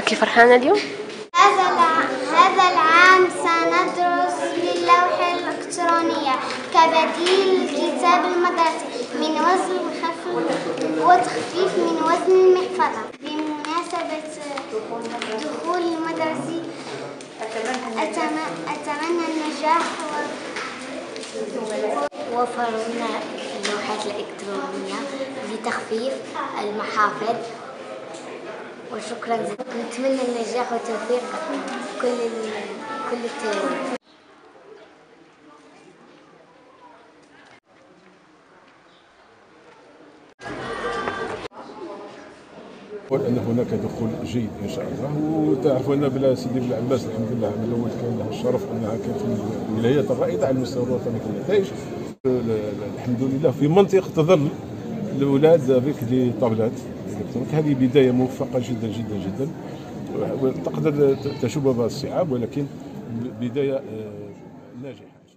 أنت فرحانة اليوم؟ هذا العام سندرس باللوحة الإلكترونية كبديل للكتاب المدرسي من وزن وتخفيف من وزن المحفظة. بمناسبة دخول المدرسة أتمنى النجاح. وفروا لنا اللوحات الإلكترونية لتخفيف المحافظ، وشكرا. نتمنى النجاح والتوفيق كل التلاميذ. أن هناك دخول جيد إن شاء الله، وتعرفوا أن بلا سيدي بالعباس الحمد لله العام الأول كان له الشرف أنها كانت من الولايات الرائدة على المستوى الوطني في النتائج. الحمد لله في منطقة تظل الأولاد بك دي طابلات إلكترونيك. هذه بداية موفقة جدا جدا جدا، تقدر تشوب بها الصعاب ولكن بداية ناجحة.